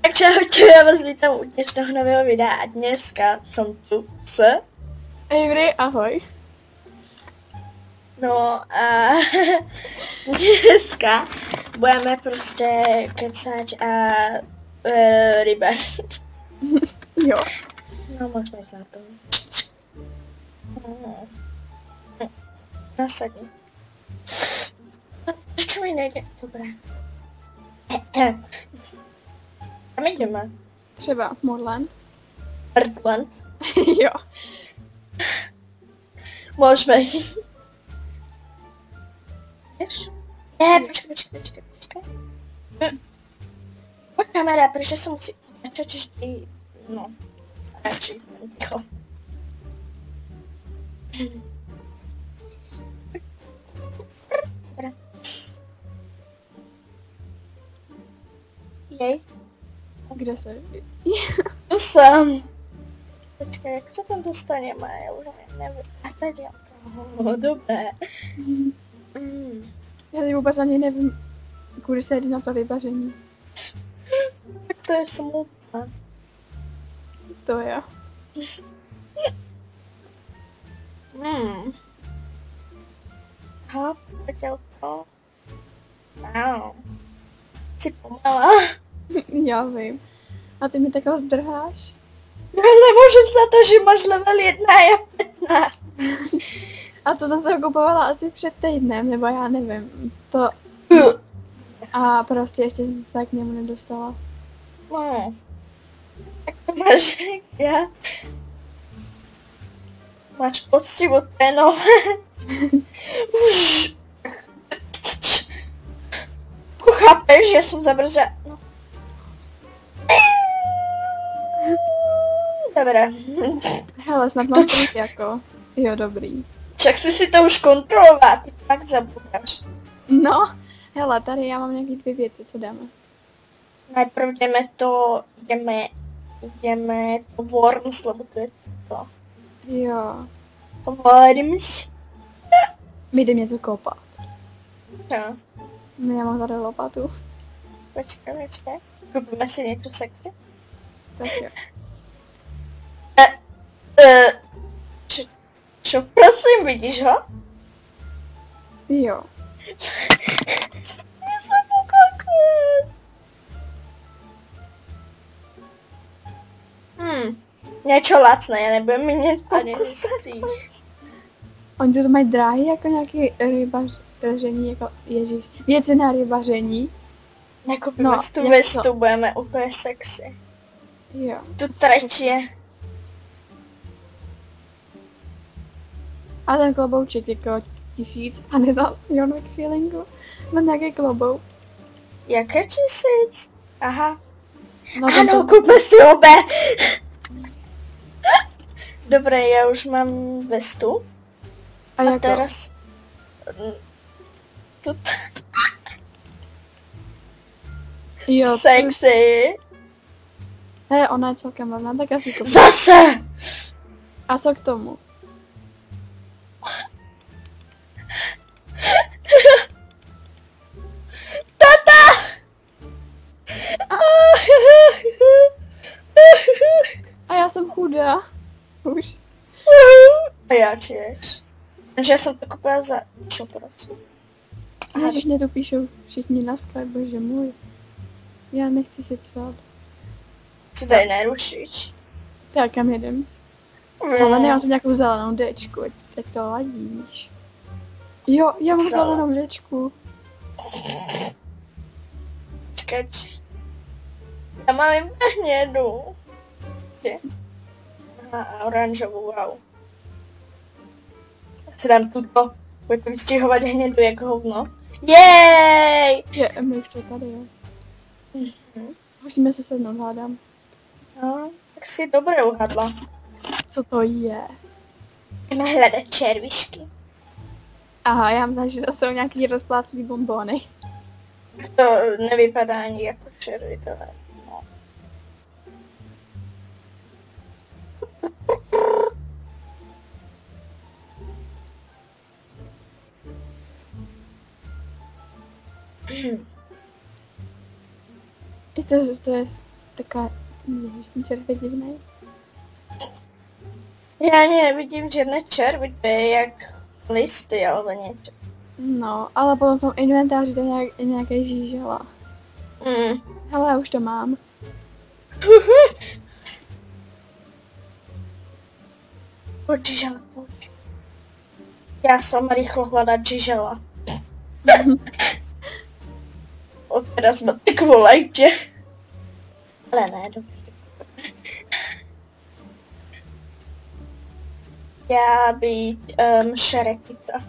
Tak čau, já vás vítám u dnešního nového videa a dneska jsem tu s... Avery, ahoj. No a dneska budeme prostě kecat a rybařit. Jo. No možná za to. Nasadni. Proč mi nejde? Dobré. Kam jdeme? Třeba Modland. Birdland. Jo. Můžeme jít. Víš? Počkej. Pojď kamera, protože se musí načat vždy, no, radši, ticho. Dobré. Jej. Kde se? Tu jsem. Počkej, jak se tam dostaneme? Já už nevím. A teď já. Oh, dobré. Já si vůbec ani nevím, kudy se jde na to rybaření. Tak to je smutné. To je. Aha, podělko. Wow. Jsi pomalá. Já vím. A ty mi takhle zdrháš? Já nemůžu za to, že máš level 1 a já 15. A to zase kupovala asi před týdnem, nebo já nevím. To... A prostě ještě jsem se k němu nedostala. No. Tak to máš jak já. Máš poctivo trénovat. Chápeš, že jsem zabrzela. No. Dobré. Hele, snad mám to jako. Jo, dobrý. Však si to už kontrolovat, ty fakt zabudáš. No, hele, tady já mám nějaký 2 věci, co dáme. Najprv jdeme to Worms, lebo to je to. Jo. Worms. My jdeme něco kopat. Co? Já mám tady lopatu. Počkej. Koupíme si něco sexy? Tak jo. Čo, prosím, vidíš ho? Jo. Já jsem to koukla. Něco lacné, já nebudem mít pokus. Oni to mají dráhy jako nějaký rybaření, jako ježíš, věci na rybaření. Nekupíme si tu vestu, budeme úplně sexy. Jo. Tu trč je. A ten klobouček jako 1000 a ne za Jonvik feelingu, za nějaký klobouk. Jaké 1000? Aha. No, ano, kupme si obě. Dobré, já už mám vestu. A jako? Teraz... Jo. Sexy. Hej, ona je celkem levná, tak asi to. Zase! A co k tomu? Tata! A já jsem chudá. Už. A já těž. Takže já jsem to koupila za... Čo prosím? A když mě to píšou všichni na Skype, bože můj. Já nechci si psát. Si tady nerušíš. Tak kam jedem? Ale nemám tu nějakou zelenou dečku, ať to ladíš. Jo, já mám zelenou dečku. Počkej. Já mám jen hnědou. Aha, oranžovou, wow. Já si dám tuto. Budete vystihovat hnědu jako hovno. Jej! Je, my už to tady, jo. Musíme se sednout, hádám. No, tak si dobře uhadla. Co to je? Jdeme hledat červíšky. Aha, já myslím, že to jsou nějaký rozpláclý bonbony. To nevypadá ani jako červí, to ne. No. taková, ježiš, ten červ je divnej. Já ani nevidím žádné červy, to je jak listy alebo něco. No, ale potom v tom inventáři to je nějaký žížela. Hele, já už to mám. Pojď žížela, pojď. Já jsem rychlo hledat žížela. Opět jsme tak volajtě. Ale ne, dobrý. Já být Šrekica.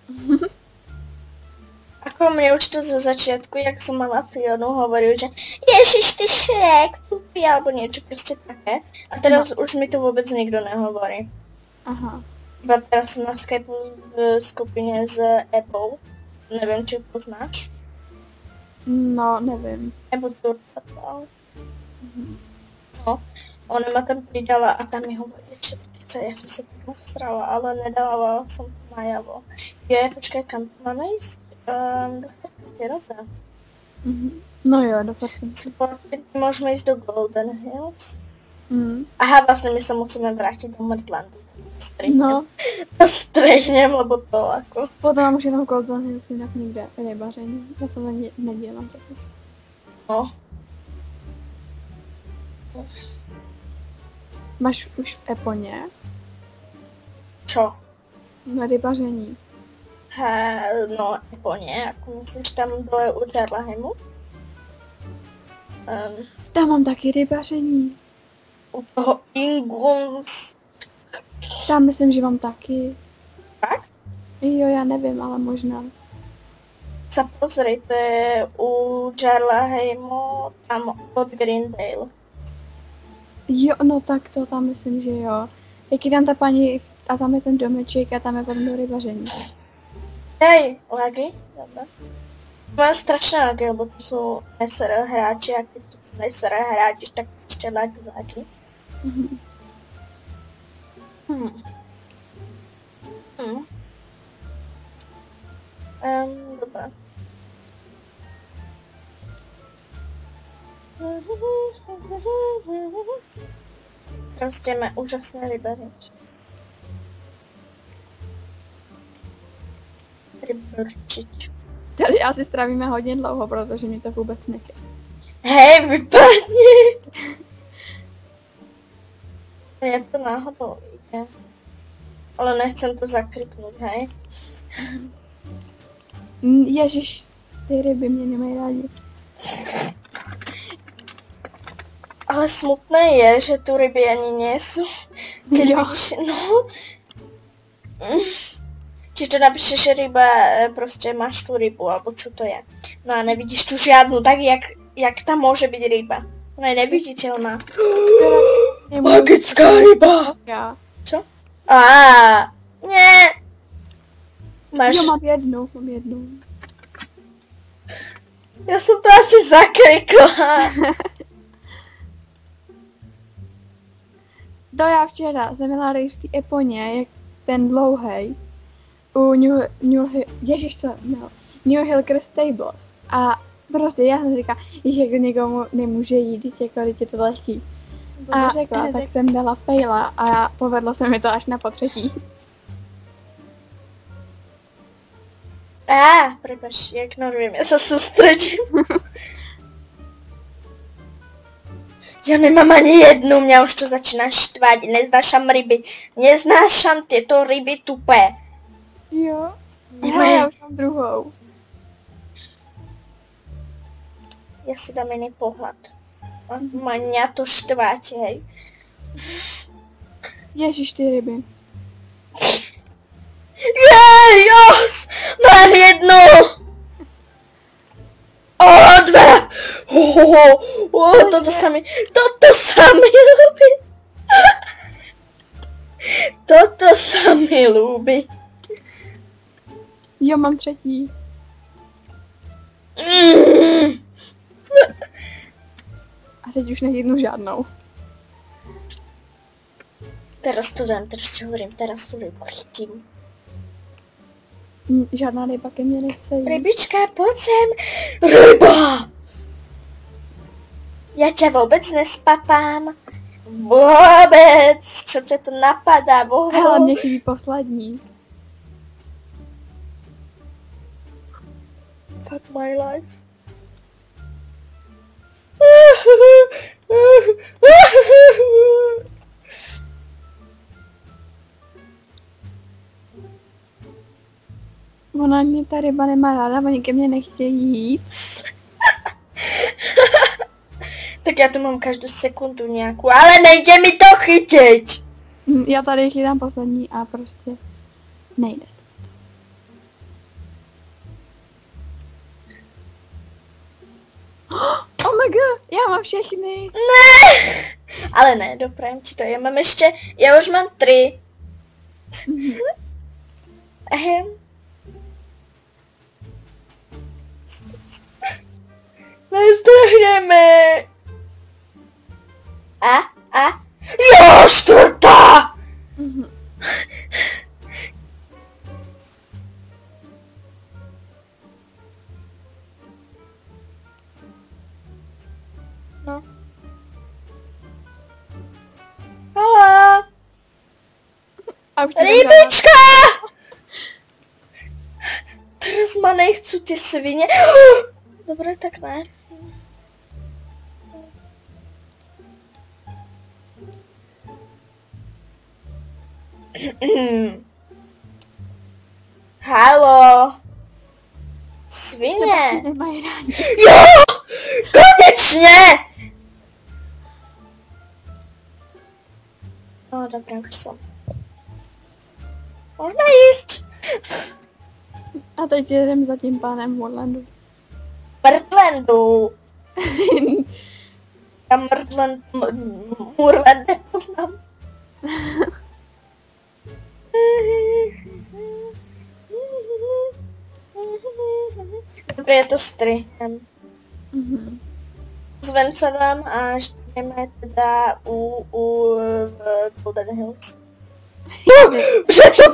Ako mě už to ze začátku, jak jsem mala Fionu, hovoril, že Ježiš, ty Šrek, tupý, alebo něco prostě také. A teraz už mi to vůbec nikdo nehovorí. Aha. Iba teraz jsem na Skypeu v skupině s Ebou. Nevím, či poznáš. No, nevím. Nebo Turtle. No, ona ma tam přidala a tam mi hovorí, že já jsem se tak nasrala, ale nedávala jsem to najavo. Jo, počkej, kam máme jít? Do Fortnite. No jo, do Fortnite. Můžeme jít do Golden Hills. Aha, vlastně my se musíme vrátit do Mordlandu. No. Strejněm, lebo to jako. Potom už jenom Golden Hills jinak nikde rybaření. Já to nedělám totiž. No. Máš už v Eponě? Čo? Na rybaření. No, Eponě, jako myslíš tam dole u Jarlaheimu? Tam mám taky rybaření. U toho Inguns. Tam myslím, že mám taky. Tak? Jo, já nevím, ale možná. Se pozri, to je u Jarlaheimu, tam od Greendale. Jo, no tak to tam myslím, že jo. Jak je tam ta paní a tam je ten domeček a tam je potom do rybaření. Hej, lagy? Dobre. Mám strašné lagy, lebo to jsou SR hráči a když to SR hráčiš, tak ještě lagy. Dobré. Prostě má úžasné rybařič. Rybařič. Tady asi strávíme hodně dlouho, protože mi to vůbec nechce. Hej, vypadni! Je to náhodou jde. Ale nechcem to zakriknout, hej? Ježiš, ty ryby mě nemají rádi. Ale smutné je, že tu ryby ani nejsou. Keď vidíš, no... Či to napíšeš, že ryba, prostě máš tu rybu, alebo čo to je. No a nevidíš tu žádnou, tak jak tam může být ryba? Ona je neviditelná. Magická ryba! Co? Ne! Máš... Jo, mám jednu. Já jsem to asi zakrikla. To já včera jsem měla rejš v té Eponě, jak ten dlouhej, u New Hill Crest Stables. A prostě já jsem říkala, jak někomu nemůže jít, jako je to lehký. A řekla, tak jsem dala faila a povedlo se mi to až na potřetí. Prepač, jak ignorujem, já se soustředím. Já nemám ani jednu, mě už to začíná štvát, neznášam ryby, neznášam tyto ryby tupé. Jo, já už mám druhou. Já si dám jiný pohled. Mě to štvát, hej. Ježiš, ty ryby. Jej, jos, mám jednu. Dve. Toto se mi lúbi. Toto se mi lúbi. Jo, mám třetí. A teď už nechytnu žádnou. Teraz to dám, teraz si hovorím, teraz tu rybu chytím. Žádná ryba ke mně nechce jít. Rybička, pojď sem. Ryba! Já tě vůbec nespapám. Vůbec. Co tě to napadá? Vůbec. Hele, mě chybí poslední. Fuck my life. Ona mě ta ryba nemá ráda, oni ke mně nechtějí jít. Tak já to mám každou sekundu nějakou, ale nejde mi to chytit. Já tady chytám poslední a prostě nejde. Oh my god, já mám všechny. Ne, ale ne, dopravím ti to, já už mám 3. Ahem. Nezdrahneme. A. Jo, 4. No. Haló. A už to Rybička! Teraz nechci ty svině. Dobré, tak ne. Haló. Svině. nemají rádi. Jo! Konečně! No, dobré, už jsem. Možná jíst. A teď jedem za tím pánem Morlandu. Mrdlendu. Já Murland nepoznám. Dobré, je to strihem. S Vencenem a jdeme teda u Golden Hills. Že to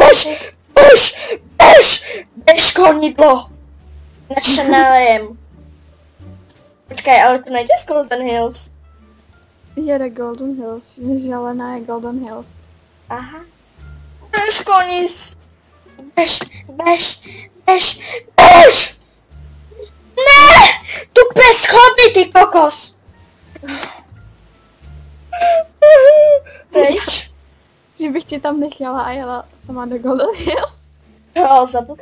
bež konidlo. Načnalém. Počkej, ale to nejde z Golden Hills. Jede Golden Hills, zelená je Golden Hills. Aha. Bež konis. Bež. Ne! Tu pes schody, ty kokos. Bež. Že bych tě tam nechala a jela sama do Golden Hills. Jo, zabud.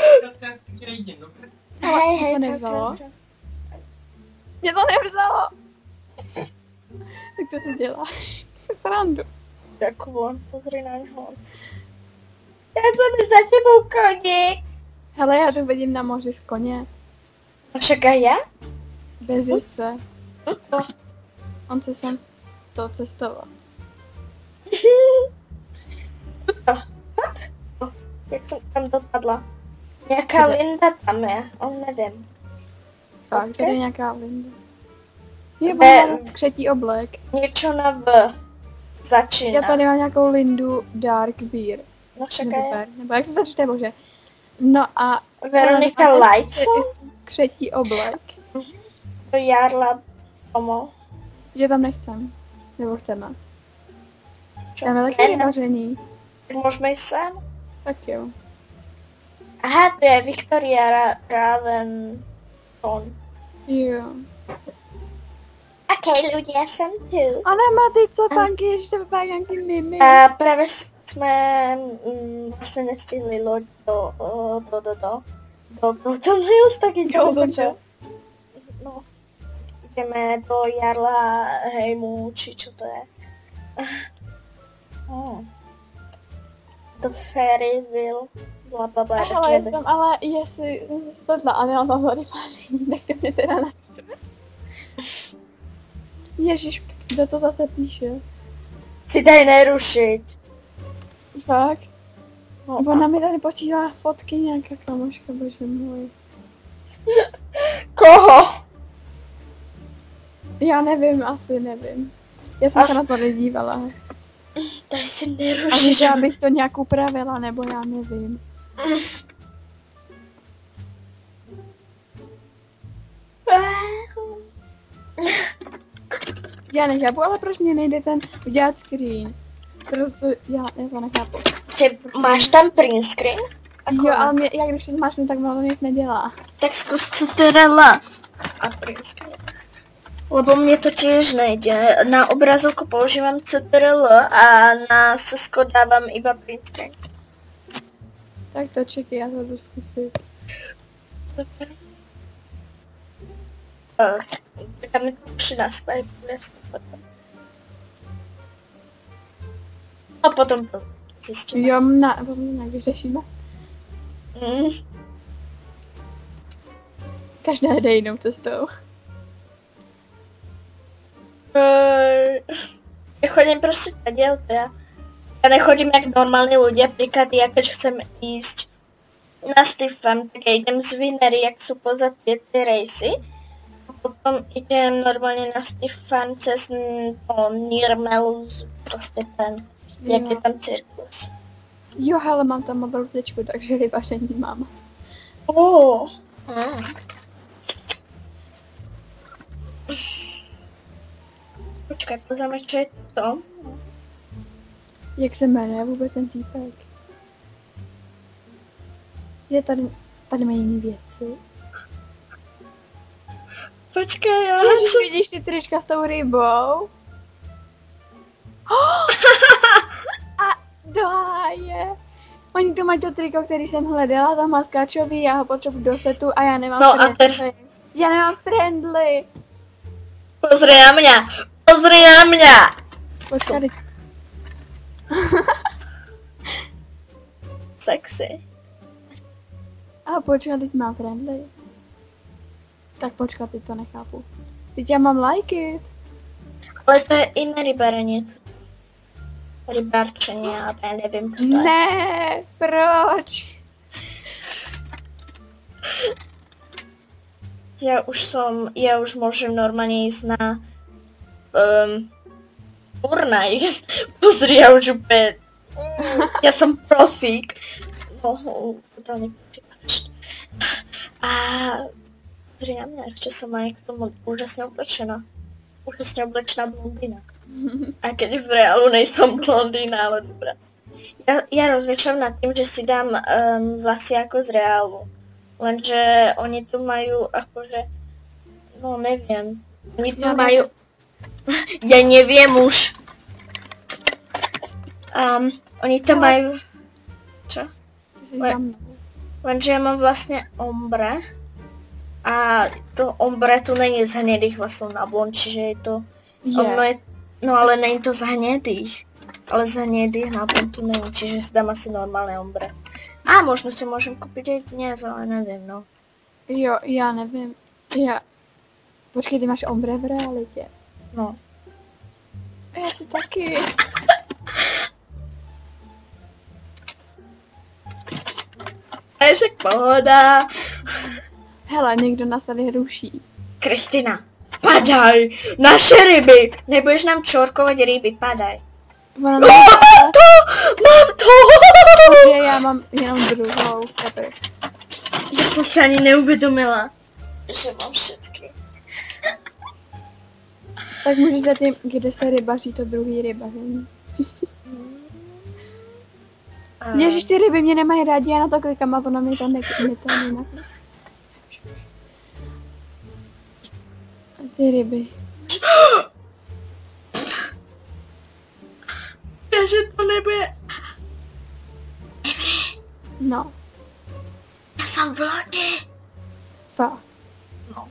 Hej, to nevzalo. Mě to nevzalo. Tak to si děláš. Srandu. Tak on, pozri na něho. Já jsem za tebou koník. Hele, já tu vidím na moři z koně. A však a já? Bezi se. To. On se sem to cestoval. Jak jsem tam dopadla? Nějaká Linda tam je, on nevím. Fakt, Ok. tady je nějaká Linda. Je Ne. mám skřetí oblek. Něco na V. Začíná. Já tady mám nějakou Lindu Dark Beer. No však a Nebo já. Bear, nebo jak se to čte, bože. No a... Veronika ona má Lightson? skřetí oblek. To Jarla Tomo. Je tam nechcem. Nebo chceme. Čo? Dáme taky Ne, vyvaření. tak můžeme jít sem? Tak jo. Aha, to je Victoria Raventon. Jo. Ok, ľudia, jsem tu. A nemá ty co, panky, ještě vypadá nějaký mimi. A právě jsme vlastně nestihli loď do Golden Hills, tak jdeme Golden dobře. Hills. No, jdeme do Jarla Heimu, či čo to je. Do Fairyville, blablabla. Hele, jsem, ale jestli jsem se spletla a nemám tam vyvaření, tak to mě teda naštve. Ježiš, kdo to zase píše? Si dej nerušit. Fakt? No, Ona mi tady posílá fotky nějaká kamoška, bože můj. Koho? Já nevím, asi nevím. Já jsem se na to nedívala. Daj si A nerušit. že abych to nějak upravila, nebo já nevím. Já nechápu, ale proč mě nejde ten udělat screen? Proto já to nechápu. Máš tam print screen? Jo, ale mě, já když se zmáčknu, tak ono nic nedělá. Tak zkus CTRL a print screen. Lebo mě to tiež nejde. Na obrazovku používám CTRL a na Sesko dávám iba print screen. Tak to čekaj, já to jdu zkusit. Tak mi to přidá Skype, a potom to zjistíme. Jo, na nějak vyřešíme. Každá jde jinou cestou. Ja chodím proste tadiaľ, ja nechodím jak normálni ľudia, príklad ja keď chcem ísť na Steve Farm, tak ja idem z Winery, jak sú pozad tie rejsy. A potom idem normálne na Steve Farm cez to Nirmelus, proste ten, jak je tam cirkus. Jo, hele, mám tam mobilou tečku, takže rybaření mám. Počkaj, pozrieme, čo je to. Jak se jmenuje vůbec ten týpek? Je tady mají jiný věci. Počkej, já... Ježiš, vidíš ty trička s tou rybou? A do háje. Oni tu mají to triko, který jsem hledala, tam má skáčový, já ho potřebuji do setu a já nemám friendly. Já nemám friendly. Pozri na mě! Pozri na mě! Počkej. Sexy. A počkej, teď mám friendly. Tak počkej, teď to nechápu. Teď já mám like it. Ale to je jiné rybarení. Rybárčení, ale já nevím, co to je. Ne, proč? Ja už môžem normálne ísť na turnaj. Pozri, ja už úplne... Ja som profík. No, to neprípač. A pozri na mňa, ešte som aj k tomu úžasne oblečená. Úžasne oblečená blondína. A keď v reálu nejsem blondína, ale dobrá. Ja rozmýšľam nad tým, že si dám vlasy ako z reálu. Lenže oni tu majú akože, no neviem, oni tu majú, ja neviem už. Oni to majú, čo? Lenže ja mám vlastne ombre a to ombre tu není z hnedých vlasov na blond, čiže je to, no ale není to z hnedých, ale z hnedých na blond tu není, čiže si dám asi normálne ombre. A možno si môžem kúpiť aj dnes, ale neviem, no. Jo, já nevím. Počkej, ty máš ombre v realitě. No. Já si taky. Ježek, pohoda. Hele, někdo nás tady ruší. Kristina, padaj! Naše ryby! Nebudeš nám čorkovat ryby, padaj. Mám to! Takže já mám jenom druhou kapr. Já jsem se ani neuvědomila, že mám všetky. Tak můžeš za tím, kde se rybaří, to druhý rybaření. Ježiš, ty ryby mě nemají rádi, já na to klikám a ono mi to nenaklí. Ty ryby. Takže to nebude... No. Já jsem v lodi. Fakt. No.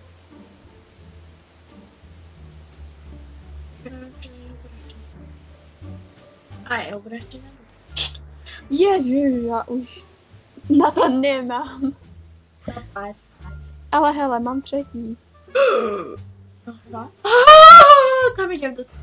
A je obrátěná. Ježiš, já už na to nemám. Ale hele, mám třetí. Tam jdem do toho.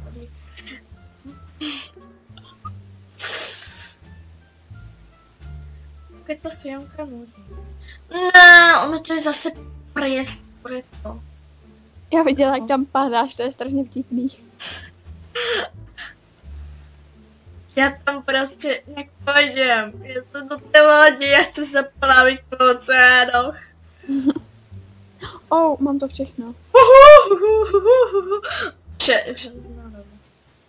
Je to filmka nudí. Ne, ono to je zase průjet to. Já viděla, jak tam padáš, to je strašně vtipný. Já tam prostě nepůjdem. Já jsem do té lodi, já chci se plavit po oceánu. Mám to všechno.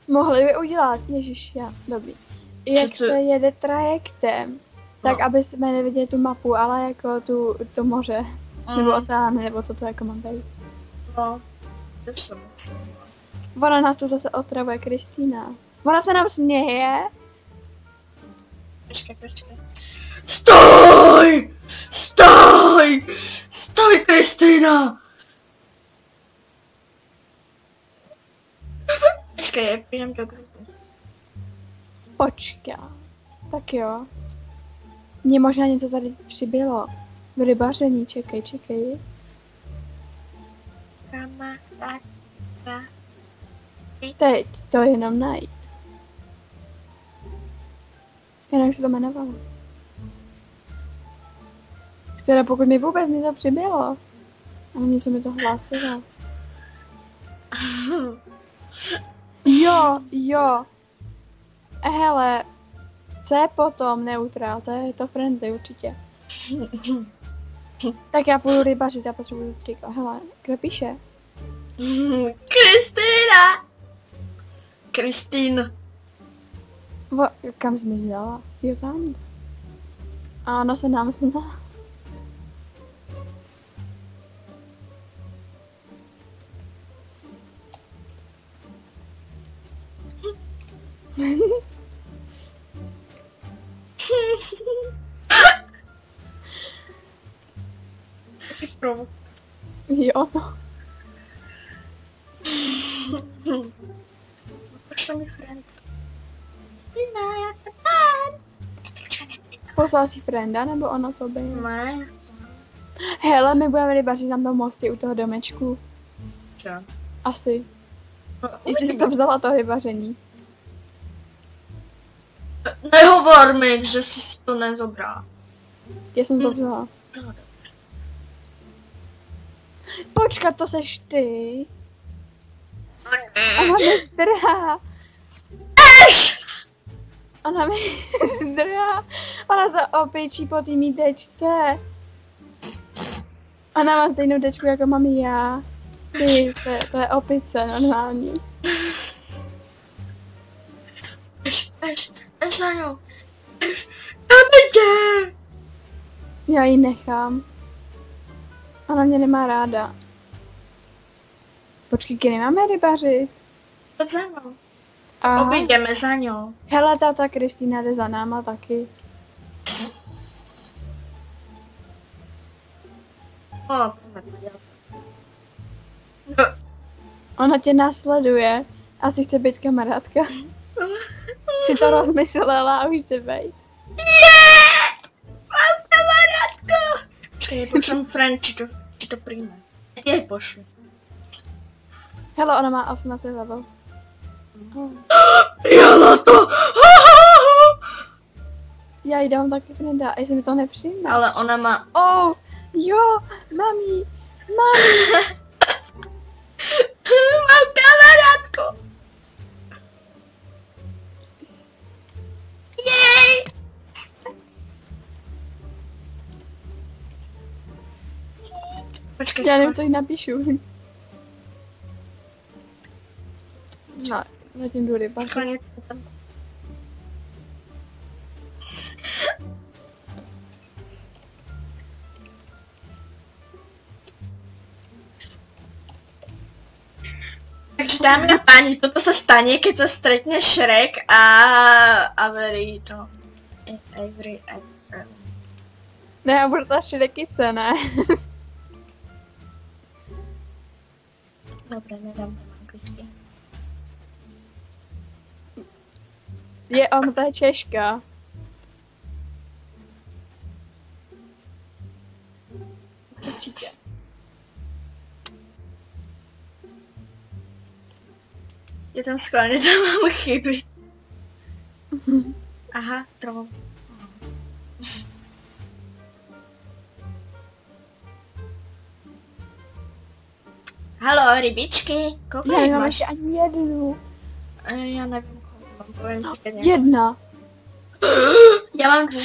Mohli by udělat, ježiš, já, dobrý. Jak se jede trajektem, tak aby jsme neviděli tu mapu, ale jako to moře, nebo oceán, nebo co to jako má být. No, to jsem myslím. Ona nás tu zase otravuje, Kristýna. Ona se nám směje. Počkej. Stoj! Stoj! Stoj, Kristýna! Počkej, půjdem do grupu. Počkej. Tak jo. Mně možná něco tady přibylo. V rybaření, čekej. Teď to jenom najít. Jenom jak se to jmenovalo. Teda pokud mi vůbec něco přibylo. A něco mi to hlásilo. Jo. Hele. Co je potom neutrál? To je to friendly určitě. Tak já půjdu rybařit, já potřebuji triko. Hele, kdo píše? Kristýna. Kam zmizela? Jo, tam. A ona se nám zná. Jo, no. Pošle mi friend. Poslal si frienda, nebo ona to byla? Ne. Hele, my budeme rybařit na tom mostě u toho domečku. Čo? Asi. Ty jsi si to vzala, to rybaření. Nehovor mi, že jsi to nezobrala. Já jsem to vzala. Počkat, to seš ty. Ona mi zdrhá. Ona mi zdrhá. Ona se opěčí po té mý dečce. Ona má stejnou dečku, jako mám já. Ty, to je opice normální. Eš za ňou. Dáme. Já ji nechám. Ona mě nemá ráda. Počkej, kdy nemáme rybaři? Pojď za mnou. Aha. Objdeme za ňou. Hele, táta Kristýna jde za náma taky. Ona tě následuje. Asi chce být kamarádka. Si to rozmyslela a už chce být. Mám kamarádku! Počkej, pošlem friend, či to přijme. Jej pošlu. Hele, ona má 18 level. Jela to! Já jí dám taky frienda, a jestli mi to nepřijme. Ale ona má... Oh, jo, mami. Mám kamarádku! Jej! Počkej, já nevím, co jí napíšu. No, zatím jdu rybařit. Takže dámy a páni, toto se stane, keď se stretne Shrek a Avery to. Avery. Ne, já budu ta Shrekice, ne? Dobré, nedám to anglicky. To je Češka. Určitě. Já tam schválně dávám chyby. Aha, trochu. Halo, rybičky, kolik Já nemám máš? ještě ani jednu. Já nevím, kolik mám, povím ti teď. Jedna. Já mám 2.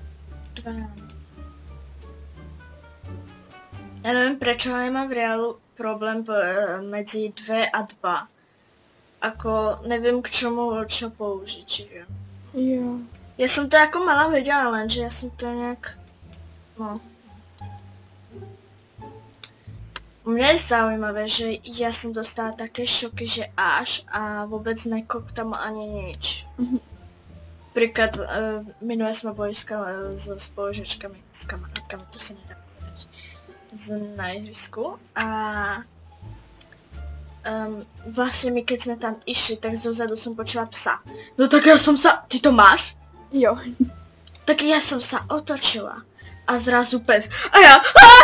2. Já nevím, proč ale mám v reálu problém medzi 2 a 2. Ako nevím k čemu čo použiť, čiže. Jo. Ja som to ako mala vedela, lenže ja som to nejak... No. Mne je zaujímavé, že ja som dostala také šoky, že až a vôbec nekoktam ani nič. Príklad, minule sme boli so spolužičkami, s kamarátkami, to sa nedá povedať, na ihrisku a vlastne my keď sme tam išli, tak zozadu som počula psa. No tak ja som sa... Ty to máš? Jo. Tak ja som sa otočila a zrazu pes. A ja...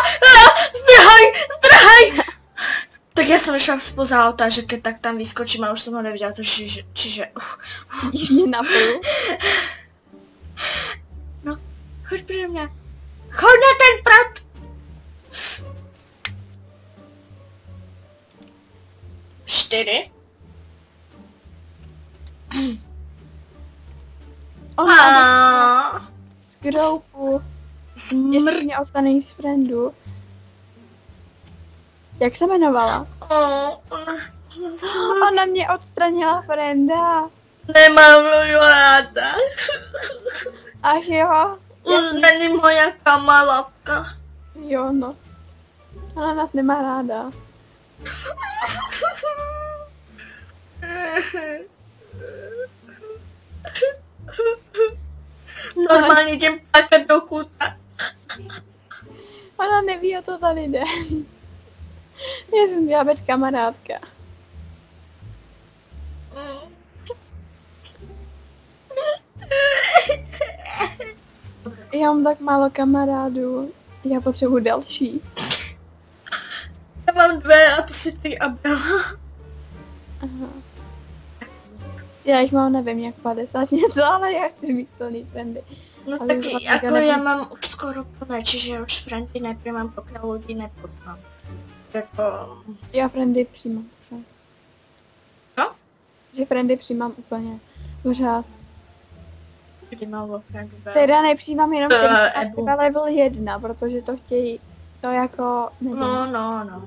Zdrhaj! Tak ja som išla spoza auta, že keď tak tam vyskočím a už som ho nevidela, to čiže... Jižně na půl. No, choď přede mě. Choď na ten prd! Čtyři. Ona z groupu. Jestli mě odstanej z friendu. Jak se jmenovala? Ona mě odstranila frienda. Nemám ju ráda. Ach jo. Už není moja kamarádka. Jo, no. Ona nás nemá ráda. Normálně jdem plakat do kůta. Ona neví, o co tady jde. Já jsem chtěla být kamarádka. Já mám tak málo kamarádů. Já potřebuji další. Já mám 2 a to si ty a Bella. Aha. Já jich mám, nevím, jak 50 něco, ale já chci mít plný friendy. No taky, jako já mám už skoro plné, čiže už friendy neprimám, pokud lidi nepoznám. Jako... Já friendy přijímám pořád. Co? Že friendy přijímám úplně pořád. Kdy mám o friendu Bella? Teda nepřijímám jenom třeba level 1, protože to chtějí, to jako nevím. No.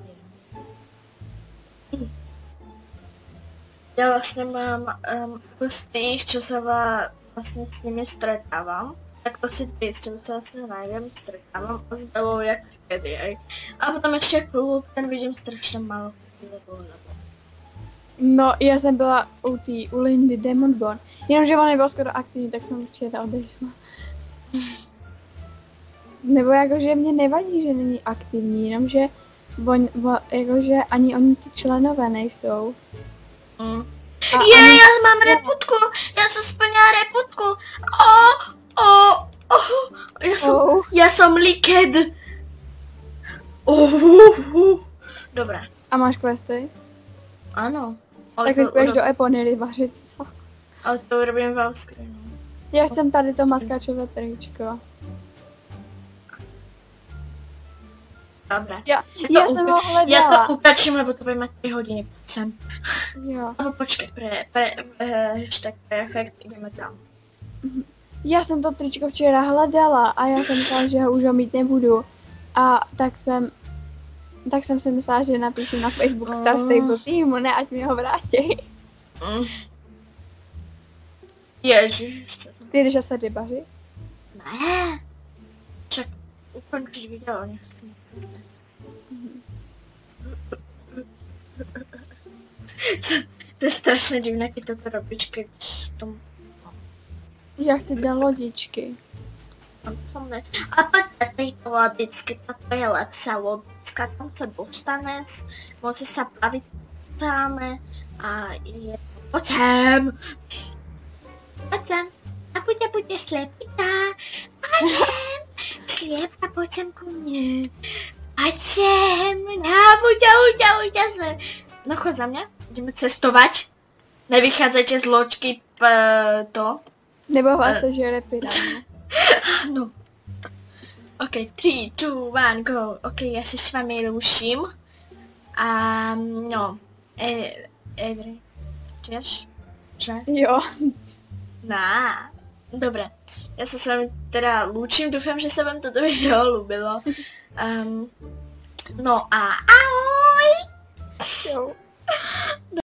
Ja vlastne mám z tých, čo sa vlastne s nimi stretávam, tak to si tých, čo sa vlastne nájdem, stretávam a s Bellou jak kedy aj. A potom ešte klub, ten vidím strašne málo. No, já jsem byla u Lindy Demonborn, jenomže on nebyl skoro aktivní, tak jsem včera odešla. Nebo jakože mě nevadí, že není aktivní, jenomže jakože ani oni ty členové nejsou. Já mám reputku, já jsem splnila reputku. Já jsem Liquid. Dobré. A máš questy? Ano. Tak teď půjdeš do Eponyry vařit, co? Ale to urobím v screenu. Já chcem tady to maskačové tričko. Dobré. Já jsem ho hledala. Já to upračím, lebo to bude mať 3 hodiny. Sem. Jo. Alebo počkej, hashtag perfekt, jdeme tam. Já jsem to tričko včera hledala a já jsem myslela, že ho už ho mít nebudu. A tak jsem si myslela, že napíšu na Facebook Star Stable týmu, ne, ať mi ho vrátí. Ježiš. Ty jdeš asi rybaři? Ne. Čak, ukončit video, nechci. To je strašně divné, když toto robíš, když v tom... Já chci do lodičky. A pak tejto lodičky, toto je lepšia lodička, tam sa dostaneš, môže sa baviť sáme a je to... Poď sem! A bude slepita! Sliepka, poď sem ku mne! Poď sem! Buďa sme! No chod za mňa, ideme cestovať. Nevychádzajte z loďky to. Nebavá se, že repirám. No. Ok, 3, 2, 1, go. Ok, já se s vámi ruším. No. Avery. Tiež? Že? Jo. Dobre. Ja sa s vami teda lúčim, dúfam, že sa vám toto video ľúbilo. No a ahoj! Jo.